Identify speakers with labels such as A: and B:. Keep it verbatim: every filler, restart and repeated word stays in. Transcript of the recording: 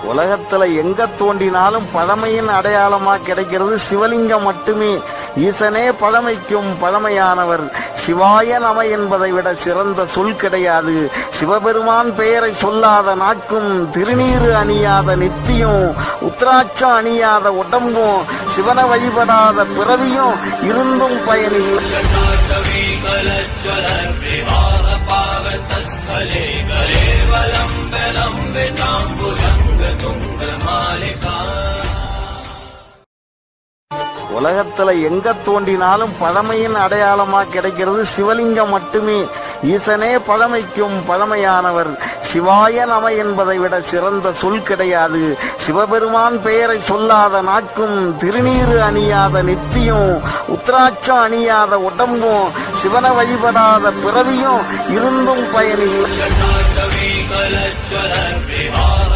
A: உலகத்துல எங்க தோண்டினாலும் பழமையின் அடையாளமா கிடைக்கிறது சிவலிங்கம் மட்டுமே. ஈசனே பழமைக்கும் பழமையானவர். சிவாய நம என்பதை விட சிறந்த சொல் கிடையாது. சிவபெருமான் பெயரை சொல்லாத நாட்கும், திருநீறு அணியாத நித்தியும், உத்ராட்சம் அணியாத உடம்பும், சிவனை வழிபடாத பிறவியும் இருந்தும் பயனில்லை. உலகத்துல எங்க தோண்டினாலும் பழமையின் அடையாளமா கிடைக்கிறது சிவலிங்கம் மட்டுமே. ஈசனே பழமைக்கும் பழமையானவர். சிவாய நம என்பதை விட சிறந்த சொல் கிடையாது. சிவபெருமான் பெயரை சொல்லாத நாட்கும், திருநீறு அணியாத நித்தியும், உத்ராட்சம் அணியாத உடம்பும், சிவனை வழிபடாத பிறவியும் இருந்தும் பயனில்லை.